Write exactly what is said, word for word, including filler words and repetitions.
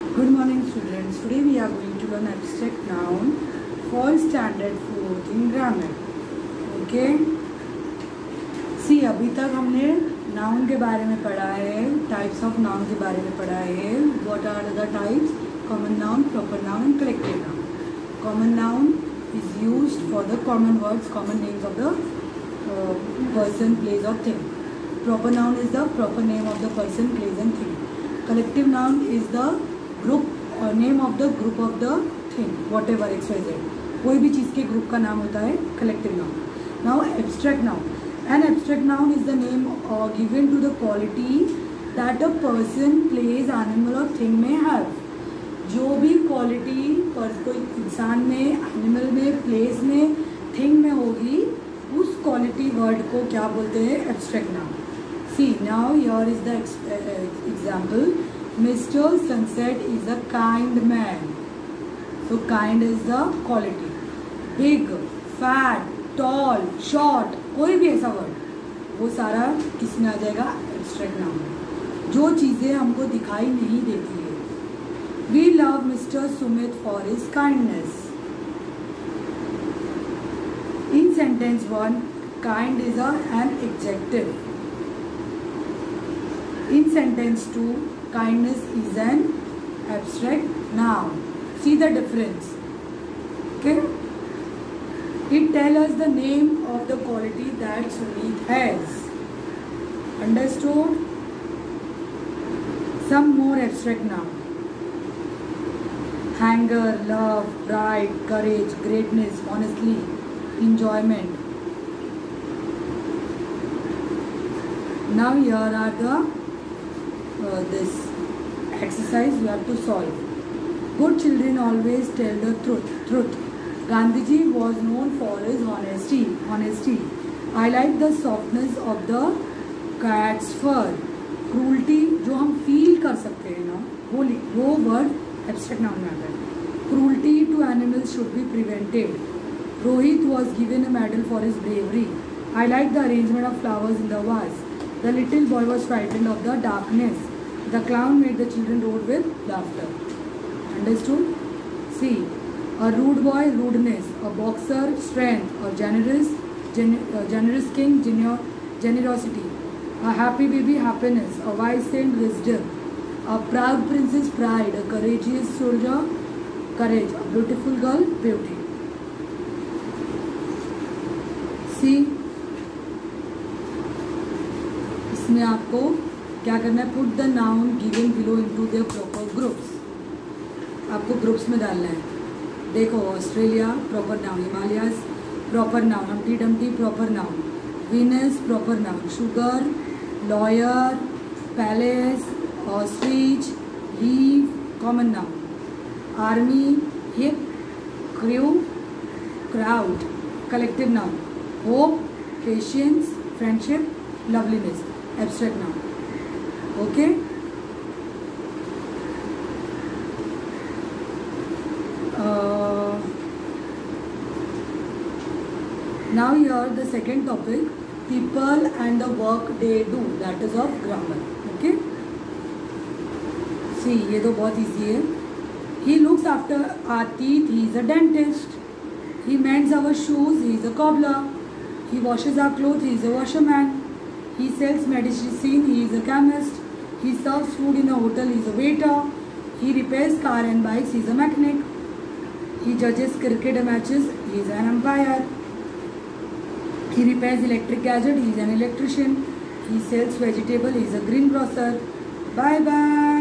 Good morning students. Today we are going to learn abstract noun for standard fourth in grammar. Okay. See, अभी तक हमने noun के बारे में पढ़ा है, types of noun के बारे में पढ़ा है. What are the types? Common noun, proper noun and collective noun. Common noun is used for the common words, common names of the uh, person, place or thing. Proper noun is the proper name of the person, place and thing. Collective noun is the group or name of the group of the thing, whatever x y z. कोई भी चीज़ के group का नाम होता है collective noun. Now abstract noun. An abstract noun is the name uh, given to the quality that a person, place, animal or thing may have. जो भी quality पर कोई इंसान में, एनिमल में, प्लेस में, थिंग में होगी, उस क्वालिटी वर्ड को क्या बोलते हैं? Abstract noun. See, now here is the example. Mister Sunset is a kind man. So kind is the quality. Big, fat, tall, short, कोई भी ऐसा वर्ड, वो सारा किस में आ जाएगा? Abstract noun. जो चीज़ें हमको दिखाई नहीं देती है. We love Mister Sumit for his kindness. In sentence one, kind is a, an adjective. In sentence two, kindness is an abstract noun. See the difference. Okay? It tells us the name of the quality that Sumit has. Understood? Some more abstract noun. Anger, love, pride, courage, greatness, honestly, enjoyment. Now here are the Uh, this exercise you have to solve. Good children always tell the truth. Truth. Gandhiji was known for his honesty. Honesty. I like the softness of the cat's fur. Cruelty जो हम feel कर सकते हैं ना, वो वो word abstract noun में आता है. Cruelty to animals should be prevented. Rohit was given a medal for his bravery. I like the arrangement of flowers in the vase. The little boy was frightened of the darkness. The clown made the children roar with laughter. Understood? See, a rude boy, rudeness. A boxer, strength. A generous, gen, uh, generous king, genu generosity. A happy baby, happiness. A wise saint, wisdom. A proud princess, pride. A courageous soldier, courage. A beautiful girl, beauty. See, इसमें आपको क्या करना है? Put the noun given below into their proper groups. आपको groups में डालना है. देखो, Australia proper noun, Himalayas proper noun, Humpty Dumpty proper noun, Venus proper noun, sugar, lawyer, palace, ostrich, leave common noun, army, hip, crew, crowd collective noun, hope, patience, friendship, loveliness abstract noun. Okay? Uh, now here the second topic, people and the work they do, that is of grammar. Okay? See, ये तो बहुत easy है. He looks after our teeth, he is a dentist. He mends our shoes, he is a cobbler. He washes our clothes, he is a washerman. He sells medicine, he is a chemist. He serves food in a hotel, he is a waiter. He repairs car and bikes, he is a mechanic. He judges cricket matches, he is an umpire. He repairs electric gadget, he is an electrician. He sells vegetable, he is a greengrocer. Bye bye.